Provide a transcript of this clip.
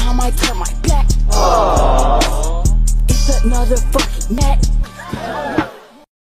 I might turn my back. It's another fucking net.